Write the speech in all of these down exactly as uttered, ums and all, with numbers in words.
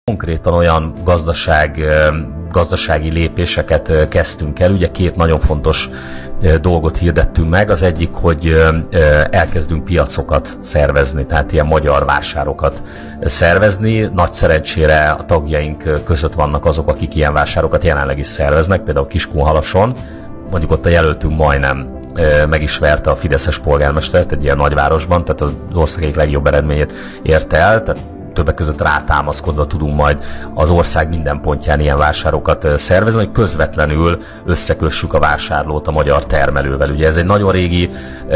Konkrétan olyan gazdaság, gazdasági lépéseket kezdtünk el. Ugye két nagyon fontos dolgot hirdettünk meg. Az egyik, hogy elkezdünk piacokat szervezni, tehát ilyen magyar vásárokat szervezni. Nagy szerencsére a tagjaink között vannak azok, akik ilyen vásárokat jelenleg is szerveznek, például Kiskunhalason. Mondjuk ott a jelöltünk majdnem meg is verte a fideszes polgármestert egy ilyen nagyvárosban, tehát az ország egyik legjobb eredményét érte el, tehát többek között rátámaszkodva tudunk majd az ország minden pontján ilyen vásárokat szervezni, hogy közvetlenül összekössük a vásárlót a magyar termelővel. Ugye ez egy nagyon régi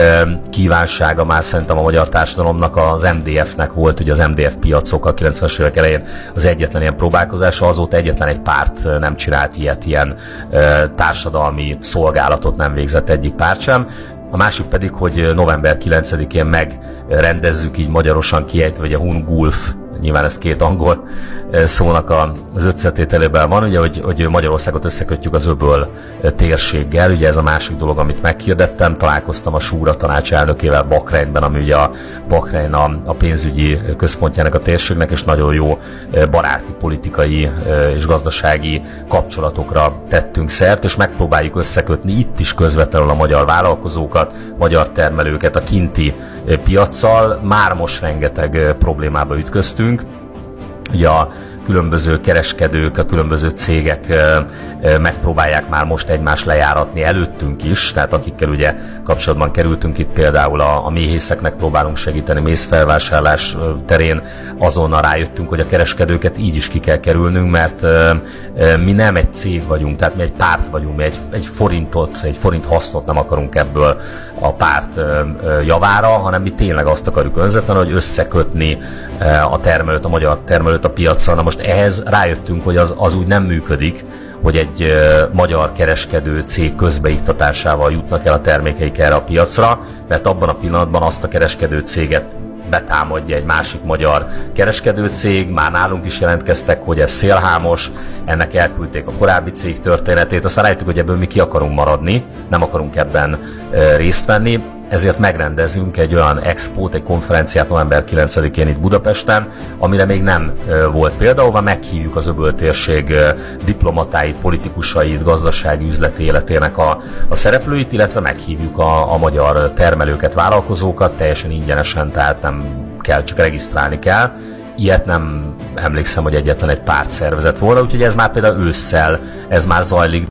kívánsága már szerintem a magyar társadalomnak, az em dé ef-nek volt, ugye az em dé ef piacok a kilencvenes évek elején az egyetlen ilyen próbálkozása, azóta egyetlen egy párt nem csinált ilyet, ilyen társadalmi szolgálatot nem végzett egyik párt sem. A másik pedig, hogy november kilencedikén megrendezzük, így magyarosan kiejtve, hogy a Hungulf, nyilván ez két angol szónak az összetételében van, ugye, hogy, hogy Magyarországot összekötjük az öböl térséggel. Ugye ez a másik dolog, amit meghirdettem. Találkoztam a Súra tanács elnökével Bahreinben, ami ugye a Bahrein a, a pénzügyi központjának a térségnek, és nagyon jó baráti, politikai és gazdasági kapcsolatokra tettünk szert, és megpróbáljuk összekötni itt is közvetlenül a magyar vállalkozókat, magyar termelőket a kinti piaccal. Már most rengeteg problémába ütköztünk. Ugye a különböző kereskedők, a különböző cégek megpróbálják már most egymást lejáratni előttünk is, tehát akikkel ugye kapcsolatban kerültünk, itt például a, a méhészeknek próbálunk segíteni mézfelvásárlás terén, azonnal rájöttünk, hogy a kereskedőket így is ki kell kerülnünk, mert mi nem egy cég vagyunk, tehát mi egy párt vagyunk, mi egy, egy forintot, egy forint hasznot nem akarunk ebből a párt javára, hanem mi tényleg azt akarjuk önzetlenül, hogy összekötni a termelőt, a magyar termelőt a piaccal. Na most ehhez rájöttünk, hogy az, az úgy nem működik, hogy egy uh, magyar kereskedő cég közbeiktatásával jutnak el a termékeik erre a piacra, mert abban a pillanatban azt a kereskedő céget betámadja egy másik magyar kereskedő cég, már nálunk is jelentkeztek, hogy ez szélhámos, ennek elküldték a korábbi cég történetét, aztán rájöttük, hogy ebből mi ki akarunk maradni, nem akarunk ebben uh, részt venni, ezért megrendezünk egy olyan expót, egy konferenciát november kilencedikén itt Budapesten, amire még nem volt példa, ahova meghívjuk az öböltérség diplomatáit, politikusait, gazdasági, üzleti életének a, a szereplőit, illetve meghívjuk a, a magyar termelőket, vállalkozókat teljesen ingyenesen, tehát nem kell, csak regisztrálni kell. Ilyet nem emlékszem, hogy egyetlen egy párt szervezet volna, úgyhogy ez már például ősszel, ez már zajlik.